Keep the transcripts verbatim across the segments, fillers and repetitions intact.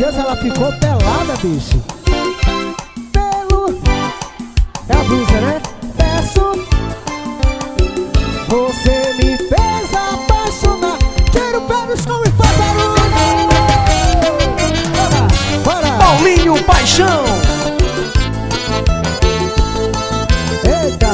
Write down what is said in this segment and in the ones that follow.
Deus, ela ficou pelada, bicho. Pelo... É a blusa, né? Peço. Você me fez apaixonar. Tira o pé do chão e faz barulho. Bora, bora. Paulinho Paixão. Eita.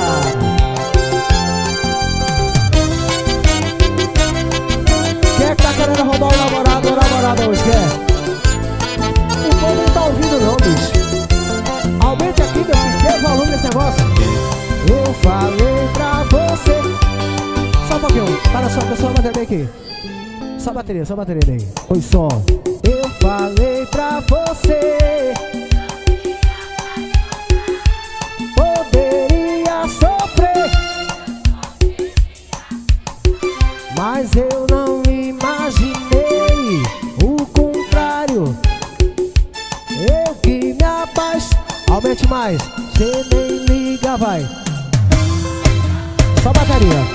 Quem é que tá querendo roubar o namorado ou a namorada hoje? Quer? O povo não tá ouvindo não, bicho. Aumente aqui, meu filho, dê volume nesse negócio. Eu falei pra você. Só um pouquinho, para só, só a bateria aqui. Só a bateria, só a bateria aí. Oi, som. Eu falei pra você. Poderia sofrer, mas eu não imaginei o contrário. Eu que me apaixonei. Aumente mais, cê nem liga, vai. Só bateria.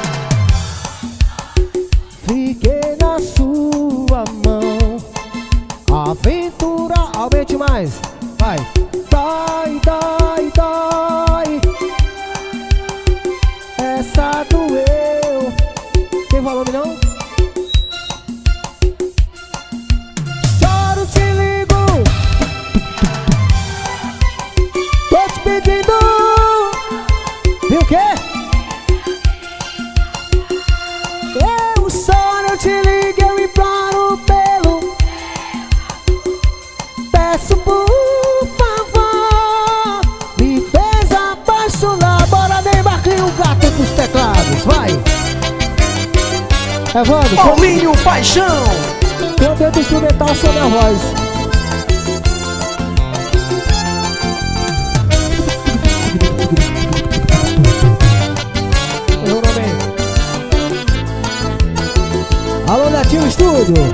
Fiquei na sua mão. Aventura, aumente mais, vai. Dói, dói, dói. Essa doeu. Tem volume não? Choro, te ligo. Tô te pedindo. Viu o quê? Eu choro, eu te ligo, eu imploro pelo. Peço por favor. Me fez apaixonar. Bora, nem Marquinho, o gato dos teclados, vai. Evandro, Paulinho Paixão. eu tento instrumental sobre a voz. Eu não bem. Alô, Netinho Estúdio.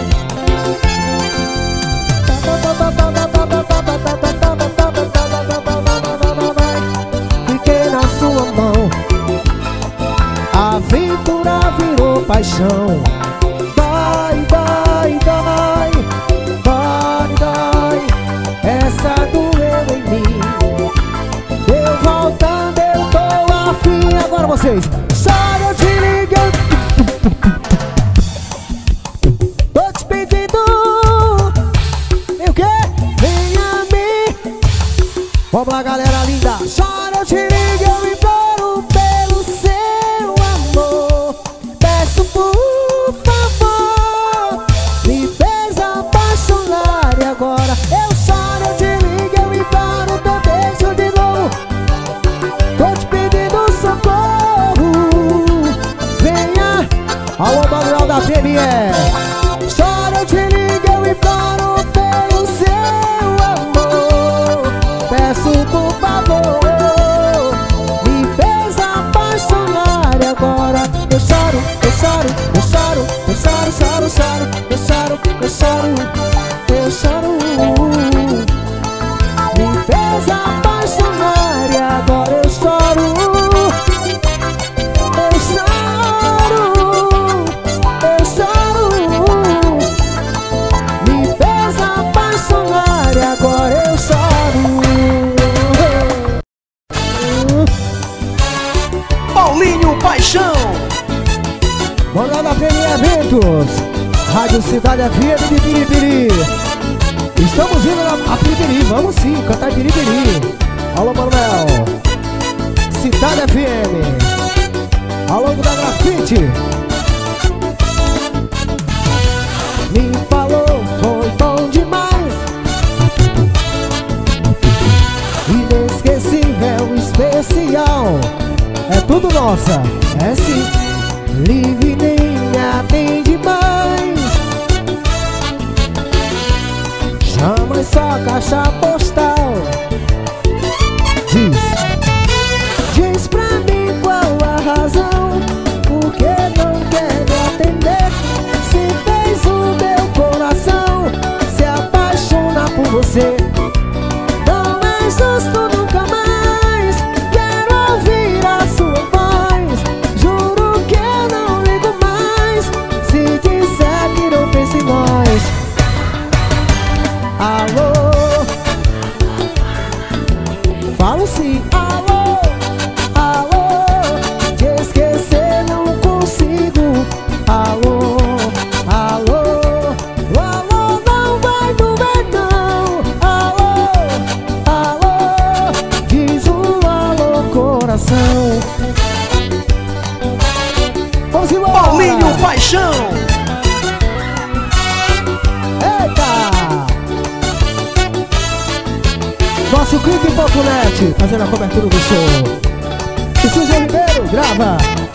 Fiquei na sua mão. A aventura virou paixão. Dói, dói, dói. Dói, dói. Essa doeu em mim. Eu voltando, eu tô afim. Agora vocês. Chora, eu te ligo. Tô te pedindo. E o quê? Vem a mim. Vamos lá, galera linda. Chora, eu te ligo, eu imploro pelo seu amor. Peço por favor. Me fez apaixonar e agora eu choro, eu te ligo, eu imploro teu beijo de novo. Tô te pedindo socorro. Venha. Alô, Manuel da P M E. Chora, eu te ligo, eu imploro pelo seu amor. Peço por favor. Me fez apaixonar e agora eu choro, eu choro, eu choro, eu choro, choro, choro, eu choro, eu choro, eu choro. Me fez apaixonar e agora eu choro. Eu choro, eu choro. Me fez apaixonar e agora eu choro. Paulinho Paixão. Bora da P M E Eventos, Rádio Cidade F M de Piripiri. Estamos indo a Piripiri, vamos sim, cantar Piripiri. Alô, Manuel. Cidade F M. Alô, da Grafite. Me falou, foi bom demais. Inesquecível, especial. É tudo nossa, é sim. Live nem atende mais. Chama só caixa postal. Diz, diz pra mim qual a razão. Por que não quer me atender? Se fez o meu coração se apaixonar por você. Não é justo nunca mais. Quero ouvir a sua voz. Juro que eu não ligo mais. Se disser que não pensa em nós. falo sim. Alô, alô, te esquecer não consigo. Alô, alô, o alô não vai doer não. Alô, alô, diz um alô coração. Vamos embora. Paulinho Paixão. Nosso clique ponto net fazendo a cobertura do show. Suzy Ribeiro, grava.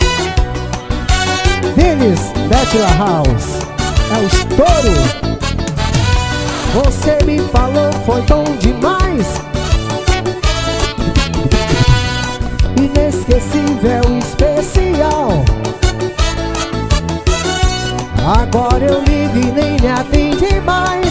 Denis, Betla House. É o estouro. Você me falou, foi tão demais. Inesquecível, especial. Agora eu ligo e nem me atende mais.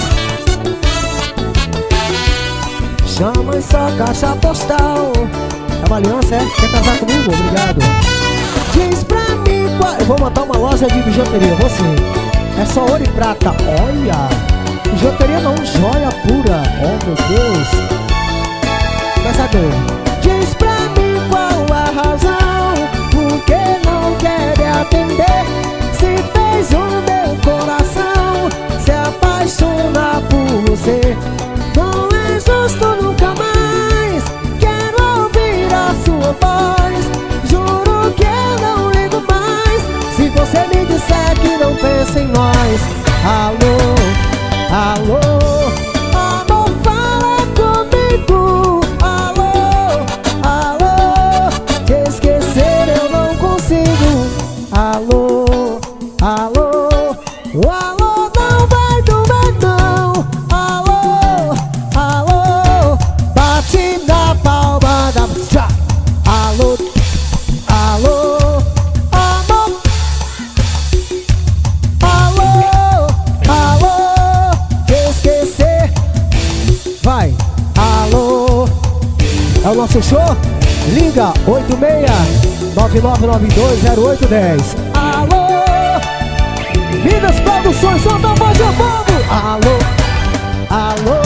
Chama essa caixa postal. É uma aliança, é? Quer casar comigo? Obrigado. Diz pra mim qual... Eu vou montar uma loja de bijuteria, vou sim. É só ouro e prata, olha. Bijuteria não, joia pura. Oh meu Deus. Começa a ver. Diz pra mim qual a razão, por que não quer me atender. Se fez o meu coração se apaixonar por você. Não é justo nunca mais. Quero ouvir a sua voz. Juro que eu não ligo mais se você me disser que não pensa em nós. Alô, alô, amor, fala comigo. Alô, alô, te esquecer eu não consigo. Alô, alô, o alô não vai doer não. Alô, alô, bate na palma da mão. Alô, alô, amor. Alô, alô, te esquecer. Vai, alô. É o nosso show? Liga oito seis nove nove nove dois zero oito um zero. Alô, Minas Produções, solta a voz do povo. Alô, alô.